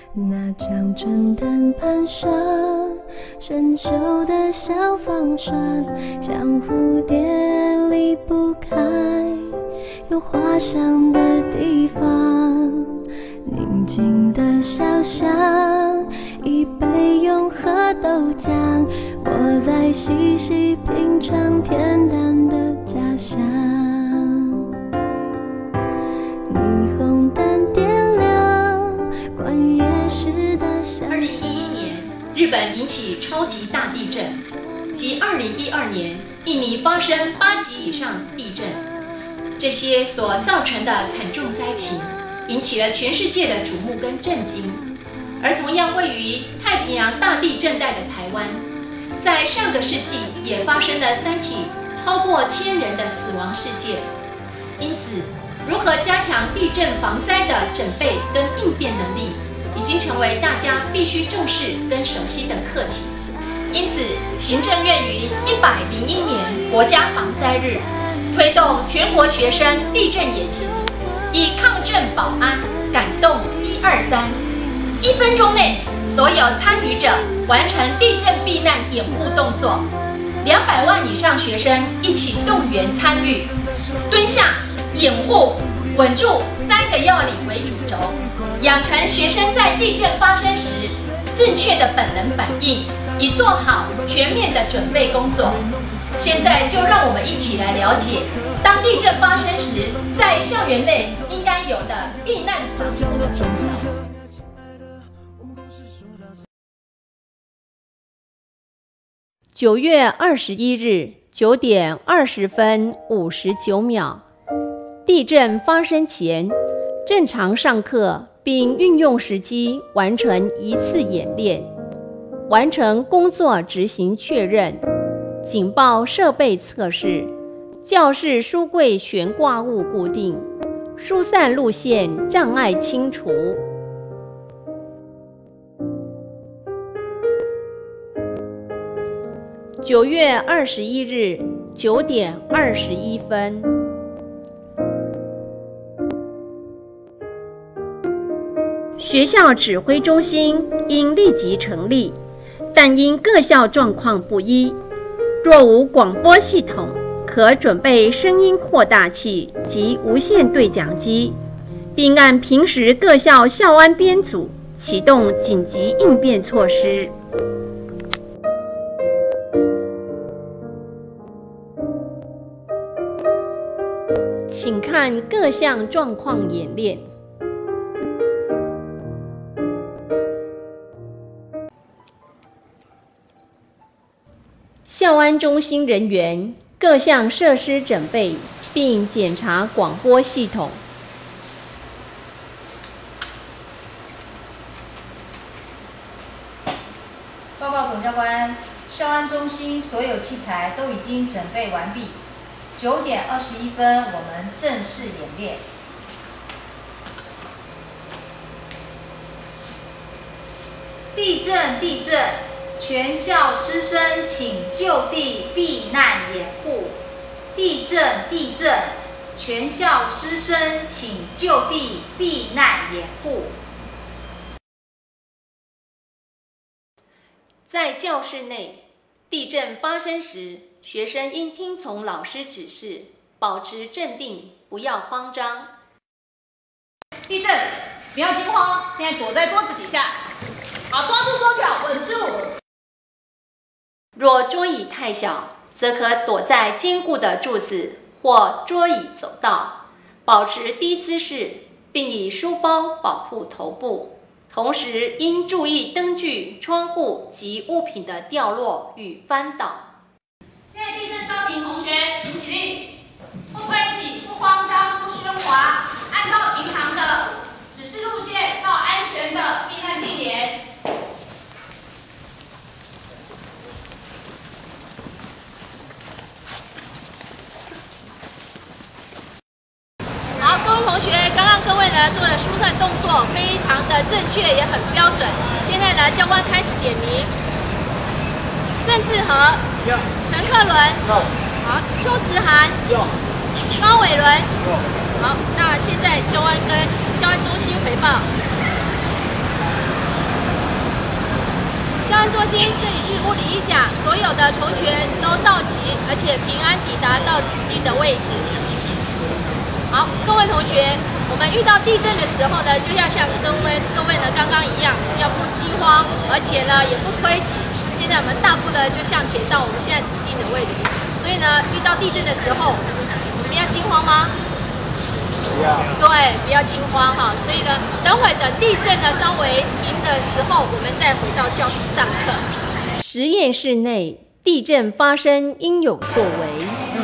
那张震灯盘上生锈的小方船，像蝴蝶离不开有花香的地方。宁静的小巷，一杯永和豆浆，我在细细品尝恬淡的家乡。霓虹灯点亮关于夜市的想象。 2011年，日本引起超级大地震，及2012年印尼发生8级以上地震，这些所造成的惨重灾情，引起了全世界的瞩目跟震惊。而同样位于太平洋大地震带的台湾，在上个世纪也发生了3起超过1000人的死亡事件。因此，如何加强地震防灾的准备跟应变能力，已经成为大家必须重视跟熟悉的课题。因此，行政院于101年国家防灾日，推动全国学生地震演习，以抗震保安感动123，1分钟内所有参与者完成地震避难掩护动作，200万以上学生一起动员参与，蹲下、掩护、稳住3个要领为主轴，养成学生在地震发生时正确的本能反应，以做好全面的准备工作。现在就让我们一起来了解，当地震发生时，在校园内应该有的避难防护的重要。9月21日9点20分59秒，地震发生前，正常上课并运用时机完成一次演练，完成工作执行确认，警报设备测试，教室书柜悬挂物固定，疏散路线障碍清除。9月21日9点21分，学校指挥中心应立即成立，但因各校状况不一，若无广播系统，可准备声音扩大器及无线对讲机，并按平时各校校安编组启动紧急应变措施。请看各项状况演练。校安中心人员各项设施准备，并检查广播系统。 报告总教官，校安中心所有器材都已经准备完毕。9点21分，我们正式演练。地震！地震！全校师生请就地避难掩护。地震！地震！全校师生请就地避难掩护。 在教室内，地震发生时，学生应听从老师指示，保持镇定，不要慌张。 地震，不要惊慌，现在躲在桌子底下，好，抓住桌角，稳住。 若桌椅太小，则可躲在坚固的柱子或桌椅走道，保持低姿势，并以书包保护头部。同时应注意灯具、窗户及物品的掉落与翻倒。 现在地震稍停，同学请起立，不推挤，不慌张，不喧哗，按照平常的指示路线到安全的避难地点。 好，各位同学，刚刚各位呢做的疏散动作非常的正确，也很标准。现在呢，教官开始点名。郑志和，陈克伦，好，邱子涵，高伟伦，好，那现在教官跟校安中心回报。 安中心，这里是物理一甲，所有的同学都到齐，而且平安抵达到指定的位置。好，各位同学，我们遇到地震的时候呢，就要像各位呢刚刚一样，要不惊慌，而且呢也不推挤。现在我们大步的就向前到我们现在指定的位置。所以呢，遇到地震的时候，我们要惊慌吗？不要。对，不要惊慌哈。所以呢，等会等地震呢稍微停的时候，我们再回到教室上课。 实验室内，地震发生应有作为。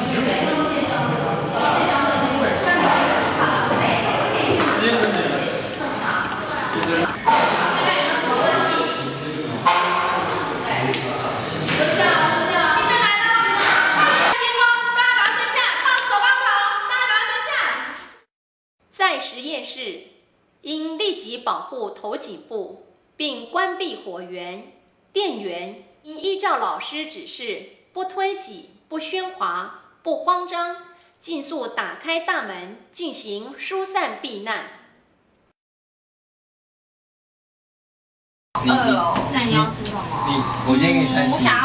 在实验室，应立即保护头颈部，并关闭火源。电源应依照老师指示，不推挤、不喧哗、不慌张，尽速打开大门，进行疏散避难。 那你要吃什么？ 我先给你穿。